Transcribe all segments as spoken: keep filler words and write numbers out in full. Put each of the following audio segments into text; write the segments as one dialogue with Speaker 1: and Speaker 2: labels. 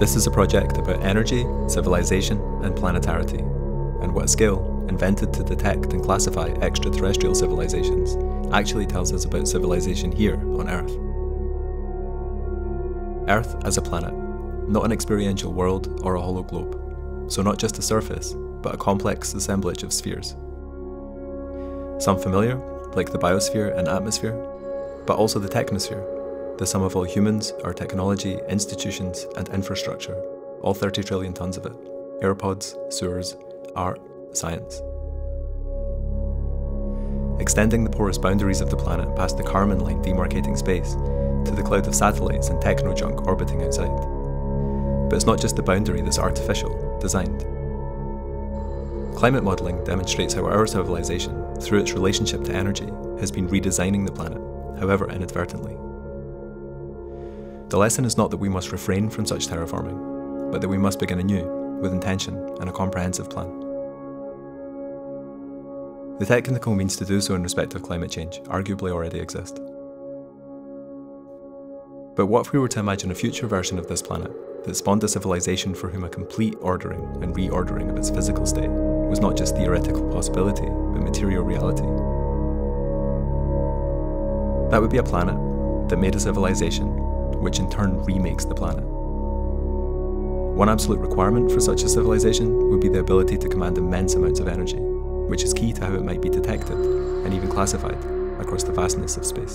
Speaker 1: This is a project about energy, civilization, and planetarity, and what a scale, invented to detect and classify extraterrestrial civilizations, actually tells us about civilization here on Earth. Earth as a planet, not an experiential world or a hollow globe, so not just a surface, but a complex assemblage of spheres. Some familiar, like the biosphere and atmosphere, but also the technosphere, the sum of all humans, our technology, institutions, and infrastructure, all thirty trillion tons of it, airpods, sewers, art, science. Extending the porous boundaries of the planet past the Kármán line demarcating space, to the cloud of satellites and techno-junk orbiting outside. But it's not just the boundary that's artificial, designed. Climate modelling demonstrates how our civilization, through its relationship to energy, has been redesigning the planet, however inadvertently. The lesson is not that we must refrain from such terraforming, but that we must begin anew, with intention and a comprehensive plan. The technical means to do so in respect of climate change arguably already exist. But what if we were to imagine a future version of this planet that spawned a civilization for whom a complete ordering and reordering of its physical state was not just theoretical possibility, but material reality? That would be a planet that made a civilization, which in turn remakes the planet. One absolute requirement for such a civilization would be the ability to command immense amounts of energy, which is key to how it might be detected, and even classified, across the vastness of space.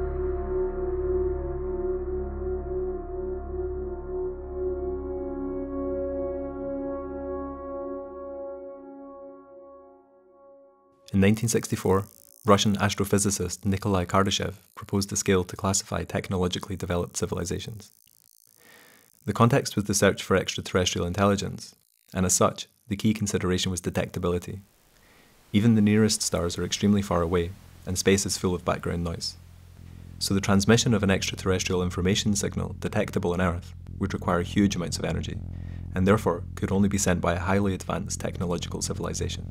Speaker 1: In nineteen sixty-four, Russian astrophysicist Nikolai Kardashev proposed a scale to classify technologically developed civilizations. The context was the search for extraterrestrial intelligence, and as such, the key consideration was detectability. Even the nearest stars are extremely far away, and space is full of background noise. So the transmission of an extraterrestrial information signal detectable on Earth would require huge amounts of energy, and therefore could only be sent by a highly advanced technological civilization.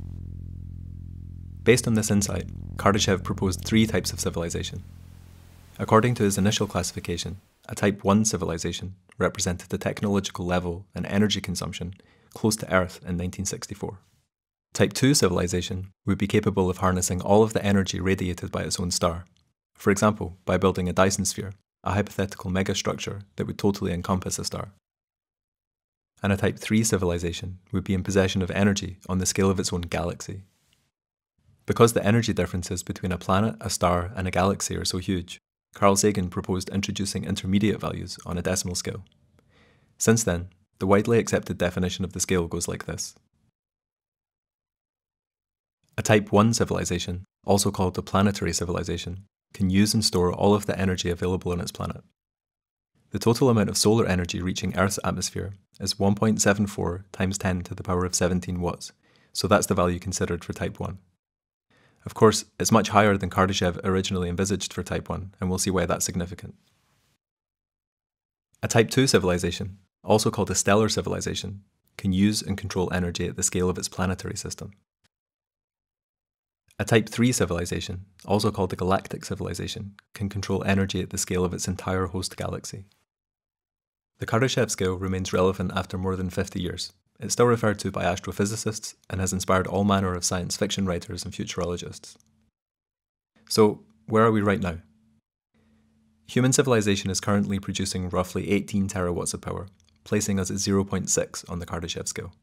Speaker 1: Based on this insight, Kardashev proposed three types of civilization. According to his initial classification, a Type one civilization represented the technological level and energy consumption close to Earth in nineteen sixty-four. Type two civilization would be capable of harnessing all of the energy radiated by its own star, for example, by building a Dyson sphere, a hypothetical megastructure that would totally encompass a star. And a Type three civilization would be in possession of energy on the scale of its own galaxy. Because the energy differences between a planet, a star, and a galaxy are so huge, Carl Sagan proposed introducing intermediate values on a decimal scale. Since then, the widely accepted definition of the scale goes like this. A Type one civilization, also called a planetary civilization, can use and store all of the energy available on its planet. The total amount of solar energy reaching Earth's atmosphere is one point seven four times ten to the power of seventeen watts, so that's the value considered for Type one. Of course, it's much higher than Kardashev originally envisaged for Type one, and we'll see why that's significant. A Type two civilization, also called a stellar civilization, can use and control energy at the scale of its planetary system. A Type three civilization, also called a galactic civilization, can control energy at the scale of its entire host galaxy. The Kardashev scale remains relevant after more than fifty years. It's still referred to by astrophysicists and has inspired all manner of science fiction writers and futurologists. So, where are we right now? Human civilization is currently producing roughly eighteen terawatts of power, placing us at zero point six on the Kardashev scale.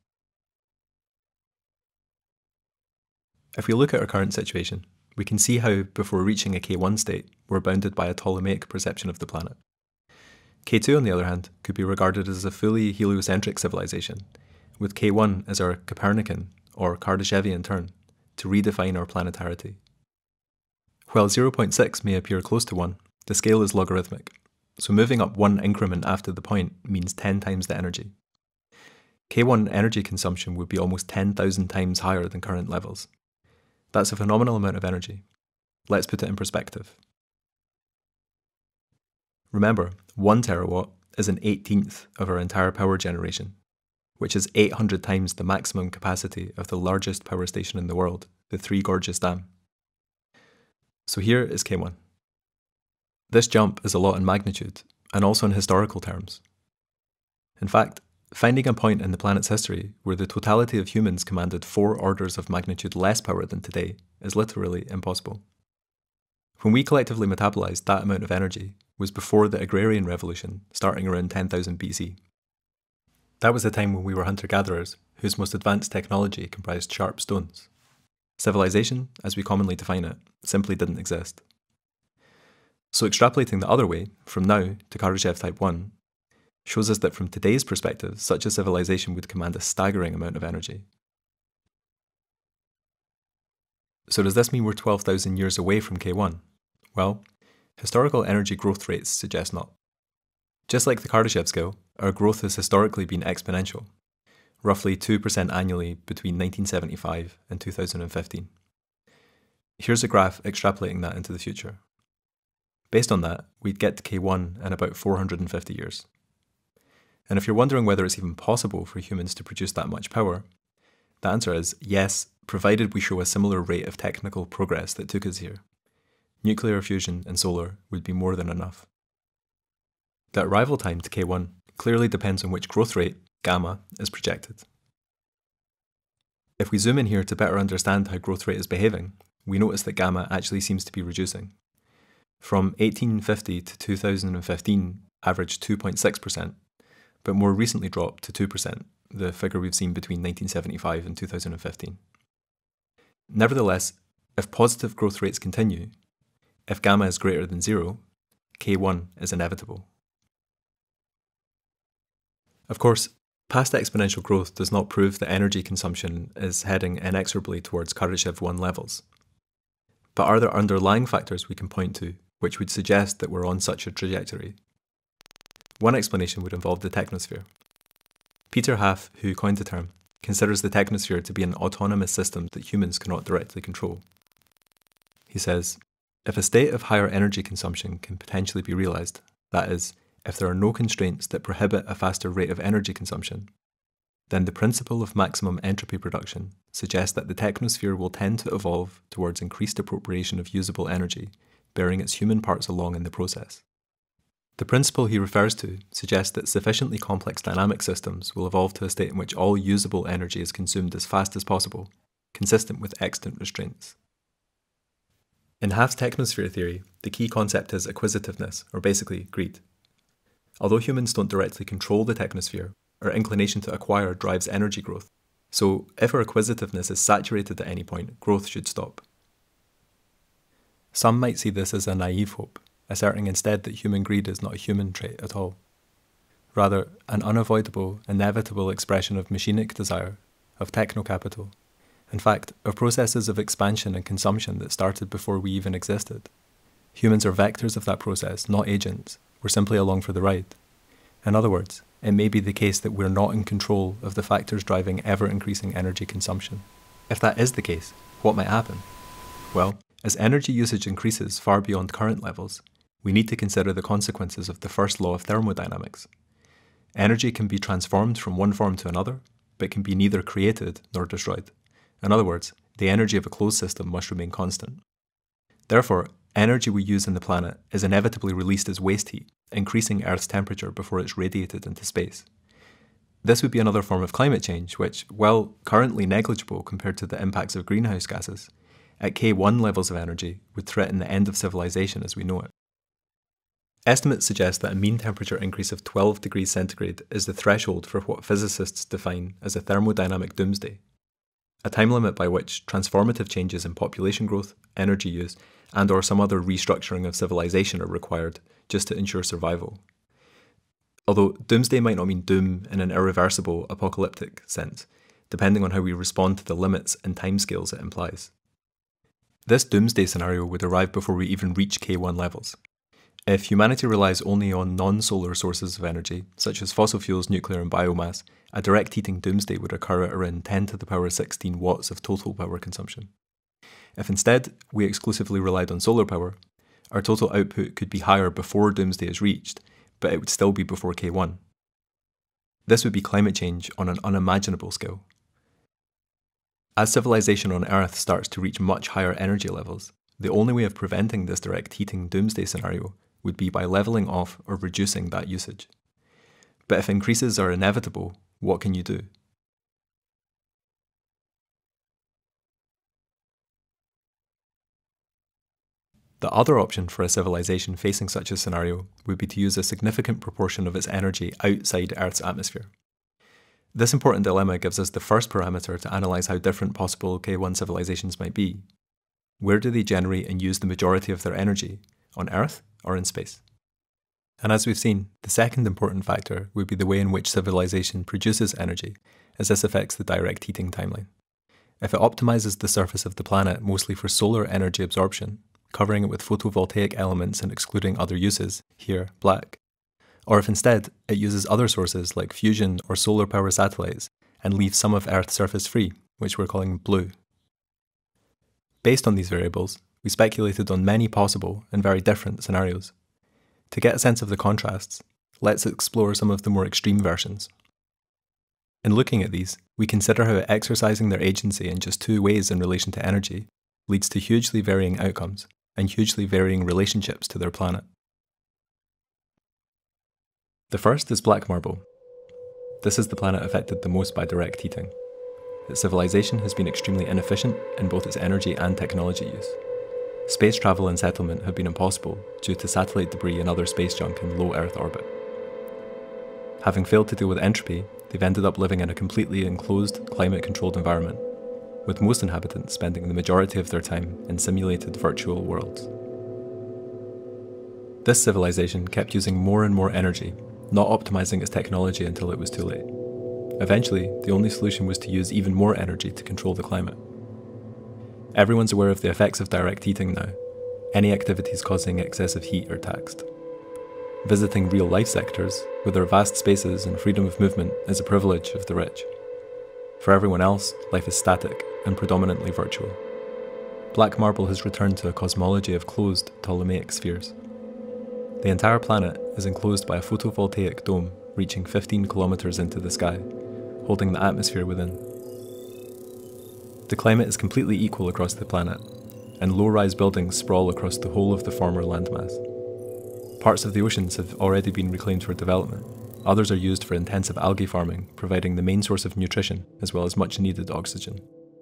Speaker 1: If we look at our current situation, we can see how, before reaching a K one state, we're bounded by a Ptolemaic perception of the planet. K two, on the other hand, could be regarded as a fully heliocentric civilization, with K one as our Copernican, or Kardashevian turn, to redefine our planetarity. While zero point six may appear close to one, the scale is logarithmic, so moving up one increment after the point means ten times the energy. K one energy consumption would be almost ten thousand times higher than current levels. That's a phenomenal amount of energy. Let's put it in perspective. Remember, one terawatt is an eighteenth of our entire power generation, which is eight hundred times the maximum capacity of the largest power station in the world, the Three Gorges Dam. So here is K one. This jump is a lot in magnitude, and also in historical terms. In fact, finding a point in the planet's history where the totality of humans commanded four orders of magnitude less power than today is literally impossible. When we collectively metabolized that amount of energy was before the agrarian revolution, starting around ten thousand B C. That was the time when we were hunter-gatherers, whose most advanced technology comprised sharp stones. Civilization, as we commonly define it, simply didn't exist. So extrapolating the other way, from now to Kardashev Type one, shows us that from today's perspective, such a civilization would command a staggering amount of energy. So does this mean we're twelve thousand years away from K one? Well, historical energy growth rates suggest not. Just like the Kardashev Scale, our growth has historically been exponential, roughly two percent annually between nineteen seventy-five and two thousand fifteen. Here's a graph extrapolating that into the future. Based on that, we'd get to K one in about four hundred fifty years. And if you're wondering whether it's even possible for humans to produce that much power, the answer is yes, provided we show a similar rate of technical progress that took us here. Nuclear fusion and solar would be more than enough. The arrival time to K one clearly depends on which growth rate, gamma, is projected. If we zoom in here to better understand how growth rate is behaving, we notice that gamma actually seems to be reducing. From eighteen fifty to two thousand fifteen, averaged two point six percent, but more recently dropped to two percent, the figure we've seen between nineteen seventy-five and two thousand fifteen. Nevertheless, if positive growth rates continue, if gamma is greater than zero, K one is inevitable. Of course, past exponential growth does not prove that energy consumption is heading inexorably towards Kardashev One levels. But are there underlying factors we can point to which would suggest that we're on such a trajectory? One explanation would involve the technosphere. Peter Haff, who coined the term, considers the technosphere to be an autonomous system that humans cannot directly control. He says, if a state of higher energy consumption can potentially be realised, that is, if there are no constraints that prohibit a faster rate of energy consumption, then the principle of maximum entropy production suggests that the technosphere will tend to evolve towards increased appropriation of usable energy, bearing its human parts along in the process. The principle he refers to suggests that sufficiently complex dynamic systems will evolve to a state in which all usable energy is consumed as fast as possible, consistent with extant restraints. In Haff's technosphere theory, the key concept is acquisitiveness, or basically greed. Although humans don't directly control the technosphere, our inclination to acquire drives energy growth, so if our acquisitiveness is saturated at any point, growth should stop. Some might see this as a naive hope, asserting instead that human greed is not a human trait at all. Rather, an unavoidable, inevitable expression of machinic desire, of techno-capital, in fact, of processes of expansion and consumption that started before we even existed. Humans are vectors of that process, not agents. We're simply along for the ride. In other words, it may be the case that we're not in control of the factors driving ever-increasing energy consumption. If that is the case, what might happen? Well, as energy usage increases far beyond current levels, we need to consider the consequences of the first law of thermodynamics. Energy can be transformed from one form to another, but can be neither created nor destroyed. In other words, the energy of a closed system must remain constant. Therefore, energy we use on the planet is inevitably released as waste heat, increasing Earth's temperature before it's radiated into space. This would be another form of climate change which, while currently negligible compared to the impacts of greenhouse gases, at K one levels of energy would threaten the end of civilization as we know it. Estimates suggest that a mean temperature increase of twelve degrees centigrade is the threshold for what physicists define as a thermodynamic doomsday, a time limit by which transformative changes in population growth, energy use, and or some other restructuring of civilization are required just to ensure survival. Although doomsday might not mean doom in an irreversible, apocalyptic sense, depending on how we respond to the limits and timescales it implies. This doomsday scenario would arrive before we even reach K one levels. If humanity relies only on non-solar sources of energy, such as fossil fuels, nuclear and biomass, a direct heating doomsday would occur at around ten to the power sixteen watts of total power consumption. If instead we exclusively relied on solar power, our total output could be higher before doomsday is reached, but it would still be before K one. This would be climate change on an unimaginable scale. As civilization on Earth starts to reach much higher energy levels, the only way of preventing this direct heating doomsday scenario would be by levelling off or reducing that usage. But if increases are inevitable, what can you do? The other option for a civilization facing such a scenario would be to use a significant proportion of its energy outside Earth's atmosphere. This important dilemma gives us the first parameter to analyse how different possible K one civilizations might be. Where do they generate and use the majority of their energy, on Earth or in space? And as we've seen, the second important factor would be the way in which civilization produces energy, as this affects the direct heating timeline. If it optimises the surface of the planet mostly for solar energy absorption, covering it with photovoltaic elements and excluding other uses, here black, or if instead it uses other sources like fusion or solar power satellites and leaves some of Earth's surface free, which we're calling blue. Based on these variables, we speculated on many possible and very different scenarios. To get a sense of the contrasts, let's explore some of the more extreme versions. In looking at these, we consider how exercising their agency in just two ways in relation to energy leads to hugely varying outcomes and hugely varying relationships to their planet. The first is black marble. This is the planet affected the most by direct heating. Its civilization has been extremely inefficient in both its energy and technology use. Space travel and settlement have been impossible due to satellite debris and other space junk in low Earth orbit. Having failed to deal with entropy, they've ended up living in a completely enclosed, climate-controlled environment, with most inhabitants spending the majority of their time in simulated virtual worlds. This civilization kept using more and more energy, not optimizing its technology until it was too late. Eventually, the only solution was to use even more energy to control the climate. Everyone's aware of the effects of direct heating now. Any activities causing excessive heat are taxed. Visiting real-life sectors, with their vast spaces and freedom of movement, is a privilege of the rich. For everyone else, life is static and predominantly virtual. Black marble has returned to a cosmology of closed Ptolemaic spheres. The entire planet is enclosed by a photovoltaic dome reaching fifteen kilometers into the sky, holding the atmosphere within. The climate is completely equal across the planet, and low-rise buildings sprawl across the whole of the former landmass. Parts of the oceans have already been reclaimed for development. Others are used for intensive algae farming, providing the main source of nutrition as well as much needed oxygen.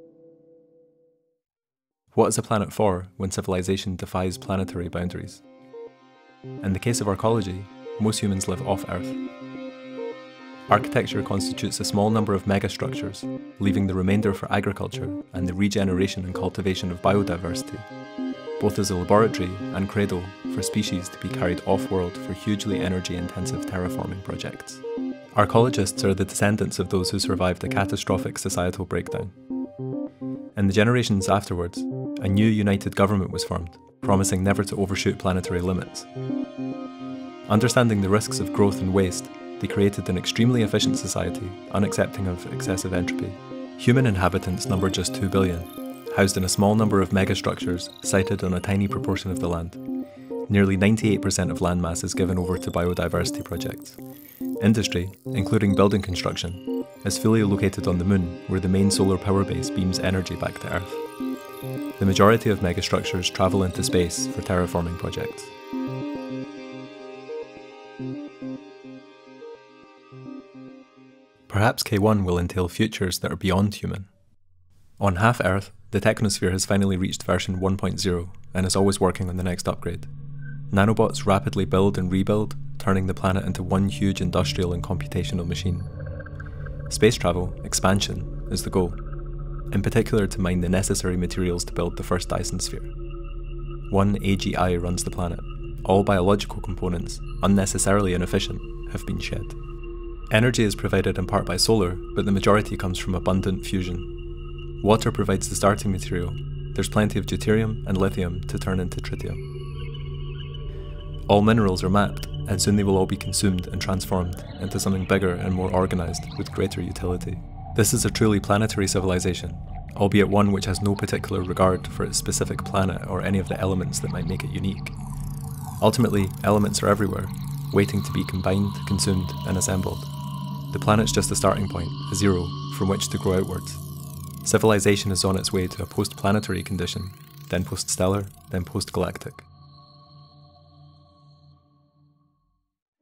Speaker 1: What is a planet for when civilization defies planetary boundaries? In the case of archaeology, most humans live off Earth. Architecture constitutes a small number of megastructures, leaving the remainder for agriculture and the regeneration and cultivation of biodiversity, both as a laboratory and cradle for species to be carried off-world for hugely energy-intensive terraforming projects. Archaeologists are the descendants of those who survived a catastrophic societal breakdown. In the generations afterwards, a new united government was formed, promising never to overshoot planetary limits. Understanding the risks of growth and waste, they created an extremely efficient society, unaccepting of excessive entropy. Human inhabitants number just two billion, housed in a small number of megastructures sited on a tiny proportion of the land. Nearly ninety-eight percent of landmass is given over to biodiversity projects. Industry, including building construction, is fully located on the Moon, where the main solar power base beams energy back to Earth. The majority of megastructures travel into space for terraforming projects. Perhaps K one will entail futures that are beyond human. On half-Earth, the technosphere has finally reached version one point zero and is always working on the next upgrade. Nanobots rapidly build and rebuild, turning the planet into one huge industrial and computational machine. Space travel, expansion, is the goal, in particular to mine the necessary materials to build the first Dyson sphere. One A G I runs the planet. All biological components, unnecessarily inefficient, have been shed. Energy is provided in part by solar, but the majority comes from abundant fusion. Water provides the starting material. There's plenty of deuterium and lithium to turn into tritium. All minerals are mapped, and soon they will all be consumed and transformed into something bigger and more organised with greater utility. This is a truly planetary civilization, albeit one which has no particular regard for its specific planet or any of the elements that might make it unique. Ultimately, elements are everywhere, waiting to be combined, consumed, and assembled. The planet's just a starting point, a zero, from which to grow outwards. Civilization is on its way to a post-planetary condition, then post-stellar, then post-galactic.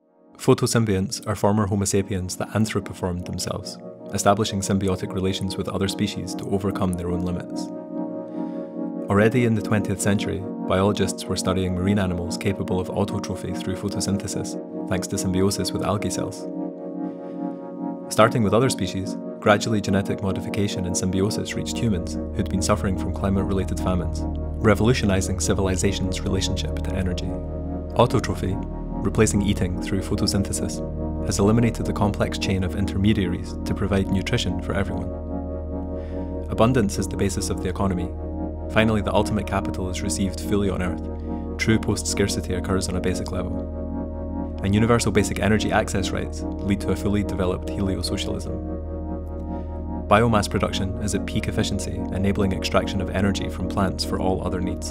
Speaker 1: Photosymbionts are former Homo sapiens that anthropoformed themselves, establishing symbiotic relations with other species to overcome their own limits. Already in the twentieth century, biologists were studying marine animals capable of autotrophy through photosynthesis, thanks to symbiosis with algae cells. Starting with other species, gradually genetic modification and symbiosis reached humans who'd been suffering from climate-related famines, revolutionizing civilization's relationship to energy. Autotrophy, replacing eating through photosynthesis, has eliminated the complex chain of intermediaries to provide nutrition for everyone. Abundance is the basis of the economy. Finally, the ultimate capital is received fully on Earth. True post-scarcity occurs on a basic level. And universal basic energy access rights lead to a fully developed heliosocialism. Biomass production is at peak efficiency, enabling extraction of energy from plants for all other needs.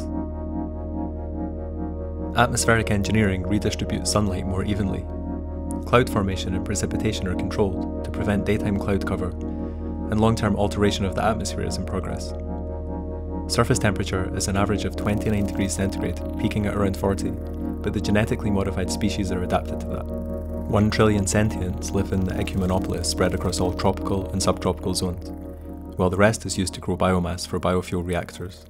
Speaker 1: Atmospheric engineering redistributes sunlight more evenly. Cloud formation and precipitation are controlled to prevent daytime cloud cover, and long-term alteration of the atmosphere is in progress. Surface temperature is an average of twenty-nine degrees centigrade, peaking at around forty, but the genetically modified species are adapted to that. One trillion sentients live in the ecumenopolis spread across all tropical and subtropical zones, while the rest is used to grow biomass for biofuel reactors.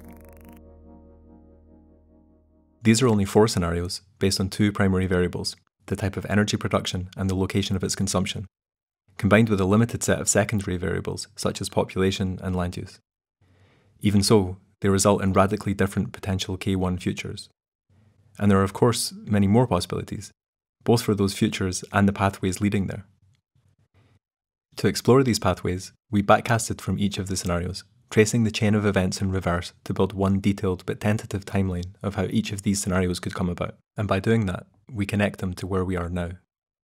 Speaker 1: These are only four scenarios based on two primary variables, the type of energy production and the location of its consumption, combined with a limited set of secondary variables such as population and land use. Even so, they result in radically different potential K one futures. And there are of course many more possibilities, both for those futures and the pathways leading there. To explore these pathways, we backcasted from each of the scenarios, tracing the chain of events in reverse to build one detailed but tentative timeline of how each of these scenarios could come about, and by doing that, we connect them to where we are now.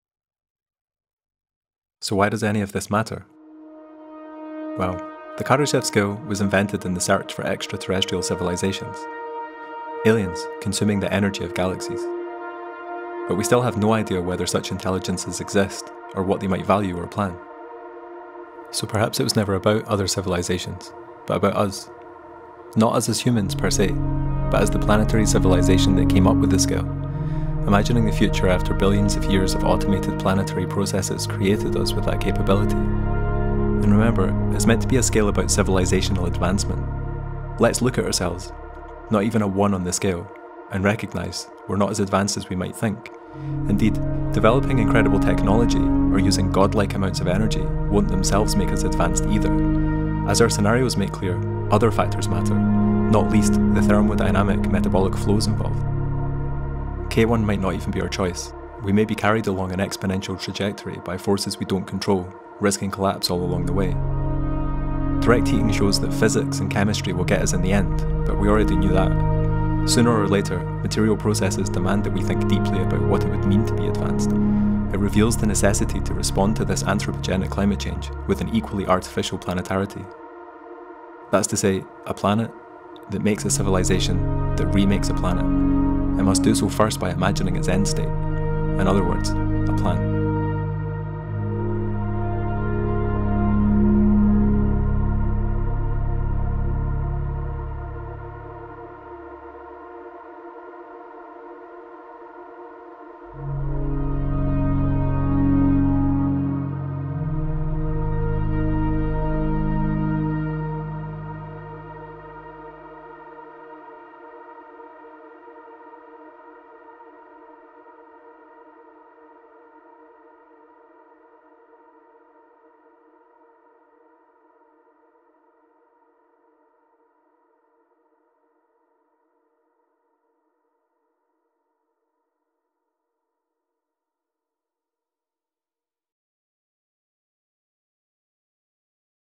Speaker 1: So why does any of this matter? Well, the Kardashev Scale was invented in the search for extraterrestrial civilisations, aliens consuming the energy of galaxies. But we still have no idea whether such intelligences exist, or what they might value or plan. So perhaps it was never about other civilizations, but about us. Not us as humans per se, but as the planetary civilization that came up with the scale, imagining the future after billions of years of automated planetary processes created us with that capability. And remember, it's meant to be a scale about civilizational advancement. Let's look at ourselves, not even a one on the scale, and recognise we're not as advanced as we might think. Indeed, developing incredible technology or using godlike amounts of energy won't themselves make us advanced either. As our scenarios make clear, other factors matter, not least the thermodynamic metabolic flows involved. K one might not even be our choice. We may be carried along an exponential trajectory by forces we don't control, risking collapse all along the way. Direct heating shows that physics and chemistry will get us in the end, but we already knew that. Sooner or later, material processes demand that we think deeply about what it would mean to be advanced. It reveals the necessity to respond to this anthropogenic climate change with an equally artificial planetarity. That's to say, a planet that makes a civilization that remakes a planet. It must do so first by imagining its end state. In other words, a plan.